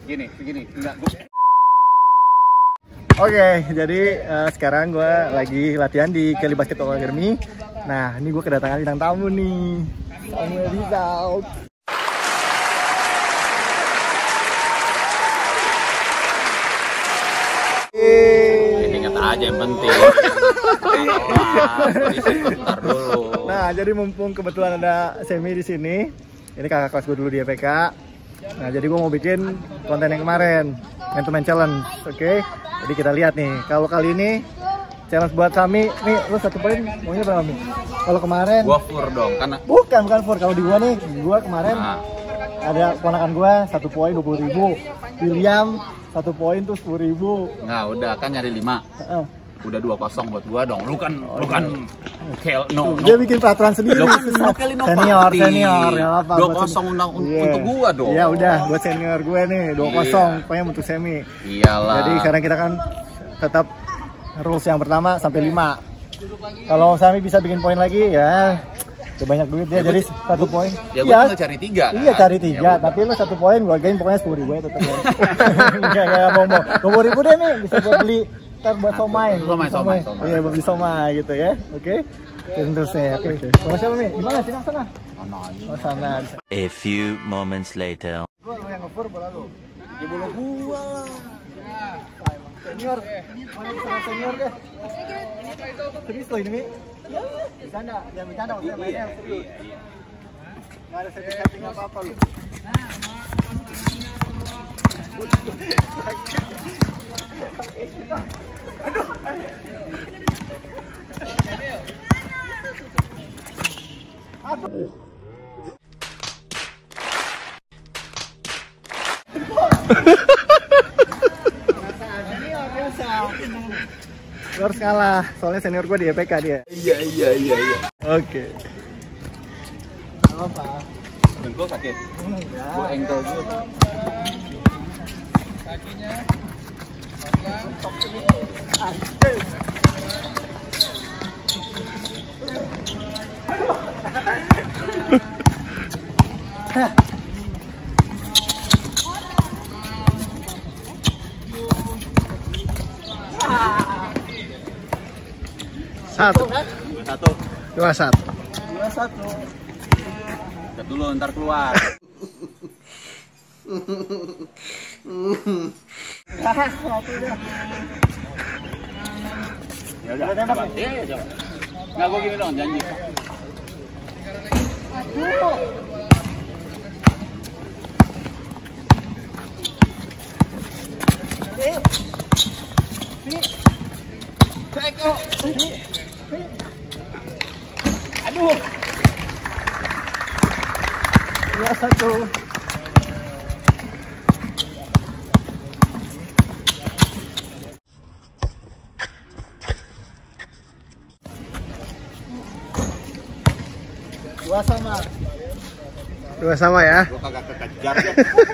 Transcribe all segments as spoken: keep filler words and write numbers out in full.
Gini, begini, enggak gua. Oke, jadi uh, sekarang gue lagi latihan di Kelly Basketball Academy. Nah, ini gue kedatangan bintang tamu nih, Samuel Rizal. Ini kata aja yang penting. Bentar dulu. Nah, jadi mumpung kebetulan ada Semi di sini, ini kakak kelas gue dulu di E P K. Nah, jadi gue mau bikin konten yang kemarin, Man to Man Challenge, oke? Okay? Jadi kita lihat nih, kalau kali ini challenge buat Sami, nih lu satu poin maunya berapa nih? Kalau kemarin Gua fur dong, karena bukan bukan fur, kalau di gua nih, gua kemarin nah. ada ponakan gua satu poin dua puluh ribu, William satu poin tuh sepuluh ribu. Nggak, udah kan nyari lima. Uh. Udah dua kosong buat gua dong. Lu kan, oh, lu kan kel, no, no. Dia bikin peraturan sendiri. No, senior, senior, ya apa? Dua kosong undang yeah. untuk gua dong. Iya udah, buat senior gue nih dua kosong, yeah. Pokoknya untuk Semi. Iyalah. Jadi sekarang kita kan tetap rules yang pertama sampai lima. Kalau Sami bisa bikin poin lagi ya, udah banyak duit dia, ya, jadi gua, satu poin. Ya gua tinggal cari tiga. Iya kan? cari tiga, ya, tapi lu satu poin gua gain pokoknya sepuluh ribu ya tetap. Enggak enggak mau mau. Sepuluh ribu deh nih bisa buat beli. Ntar buat somai, somai, somai, somai. Iya, buat beli somai gitu ya, oke? Okay? Terus ya, oke. Okay. Sama siapa nih? Di mana? Sini sana? Oh sana. A few moments later. Gua yang nge-fur bola lu. Ya bola gua. Senior, mana sama senior deh? Serius loh ini? Iya. Bercanda, jangan bercanda maksudnya mainnya serius. Nggak ada setting-setting apa-apa lu. Aduh. Gue harus kalah, soalnya senior gue di E P K dia. Iya iya iya iya. Oke. Apa? Dengkul sakit. Enggak. Gue engkel gitu. Kakinya. Satu. Dua satu. Dua satu. Dua satu. Lihat dulu ntar keluar. Ya udah. Coba. Iya iya coba. Nggak gua gini dong janji. Aduh. Dua satu. Dua sama. Dua sama ya. Gua kagak kekejar ya.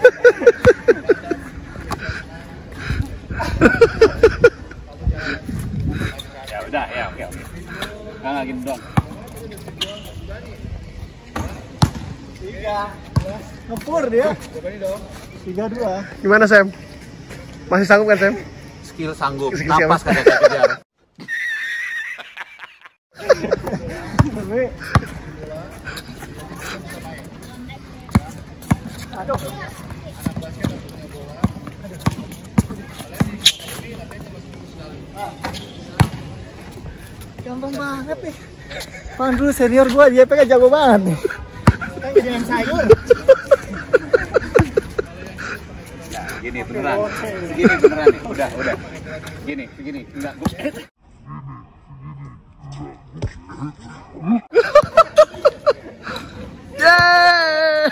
Ya udah ya oke oke. Nah gini dong. Tiga. Ngepur dia. Tiga dua. Gimana Sam? Masih sanggup kan Sam? Skill sanggup. Skill Napas kagak kekejar. Tapi aduh. Gampang banget nih. Pan dulu senior gua di E P K jago banget nih. Kan jadi yang sayur. Nah, gini beneran. Gini beneran nih. Udah, udah. Gini, begini. Enggak gua. Yeay!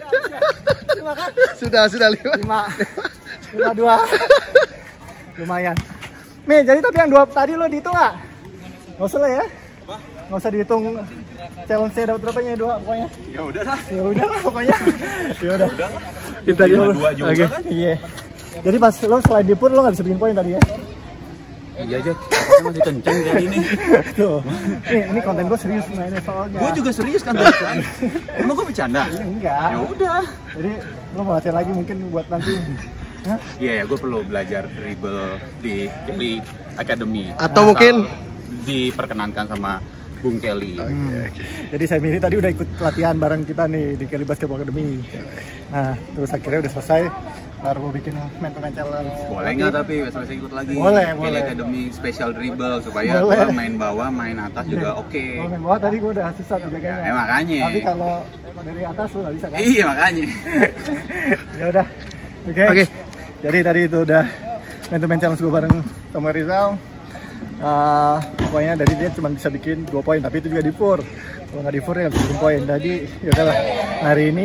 Sudah, sudah lima. Lima. Lima dua. Lumayan. Nih, jadi tapi yang dua tadi lo dihitung nggak? Nggak usah lah ya. Nggak usah dihitung challenge-nya dapat berapanya dua pokoknya. Ya udah lah. Ya udah lah pokoknya. Ya udah. Kita lima dua juga okay. Kan? Iya. Jadi pas lo selain di pur lo nggak bisa bikin poin tadi ya? Iya aja. Masih kenceng kayak ini. Tuh. Nih, ini konten gue serius mainnya soalnya. Gue juga serius kan tadi. Emang gue bercanda? Enggak. Ya udah. Jadi lo mau latihan lagi mungkin buat nanti Hah? Iya ya, gue perlu belajar dribble di Kelly Academy. Atau mungkin diperkenankan sama Bung Kelly. Hmm. Jadi saya Miri tadi udah ikut latihan bareng kita nih di Kelly Basketball Academy. Nah, terus akhirnya udah selesai, baru mau bikin man-to-man challenge. Boleh nggak tapi selesai ikut lagi? Boleh, Kelly boleh. Academy special dribble supaya Boleh. gua main bawah, main atas juga oke. Kalau main bawah tadi gue udah susah tuh jaganya. Ya, makanya. Tapi kalau dari atas lu nggak bisa kan? Iya makanya. Ya udah. Oke. Oke. Jadi tadi itu udah man-to-man challenge gue bareng sama Rizal. Uh, pokoknya dari dia cuma bisa bikin dua poin, tapi itu juga di four. Kalau nggak di four ya nggak bisa bikin poin. Jadi ya udahlah, hari ini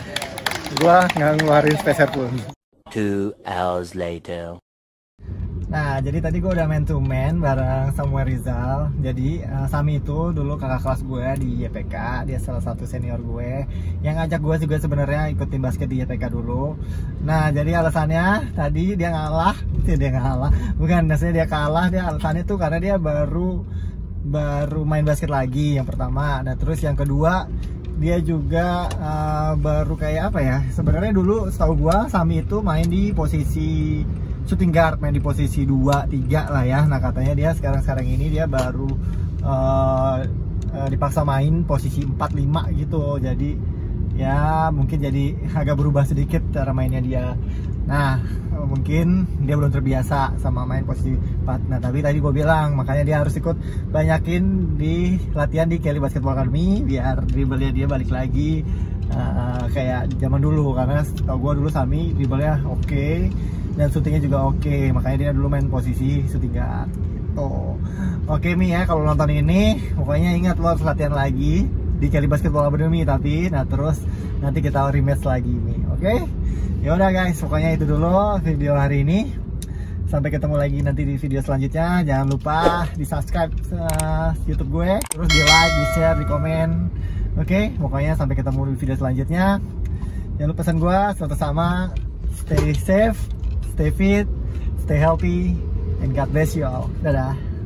gua nggak ngeluarin spacer pun. Two hours later. Nah, jadi tadi gue udah man to man bareng Samuel Rizal. Jadi uh, Sami itu dulu kakak kelas gue di Y P K. Dia salah satu senior gue yang ngajak gue juga sebenarnya ikut tim basket di Y P K dulu. Nah, jadi alasannya tadi dia ngalah, dia ngalah. Bukan, maksudnya dia kalah. Dia alasannya tuh karena dia baru baru main basket lagi yang pertama. Nah, terus yang kedua dia juga uh, baru kayak apa ya? Sebenarnya dulu setahu gue Sami itu main di posisi shooting guard, main di posisi dua, tiga lah ya. Nah katanya dia sekarang-sekarang ini dia baru uh, uh, dipaksa main posisi empat, lima gitu. Jadi ya mungkin jadi agak berubah sedikit cara mainnya dia. Nah uh, mungkin dia belum terbiasa sama main posisi empat. Nah tapi tadi gue bilang makanya dia harus ikut banyakin di latihan di Kelly Basketball Academy biar dribblenya dia balik lagi uh, kayak zaman dulu. Karena tau gue dulu Sami dribblenya oke okay, dan syutingnya juga oke, okay. Makanya dia dulu main posisi shooting guard gitu. Oke Mi ya, kalau nonton ini pokoknya ingat lo harus latihan lagi di Kelly Basketball Academy tapi nah terus nanti kita rematch lagi Mi, oke? Okay? Ya udah guys, pokoknya itu dulu video hari ini. Sampai ketemu lagi nanti di video selanjutnya. Jangan lupa di subscribe uh, YouTube gue, terus di like, di share, di komen. Oke, okay? Pokoknya sampai ketemu di video selanjutnya. Jangan lupa pesan gue selalu sama, stay safe, stay fit, stay healthy, and God bless you all. Dadah.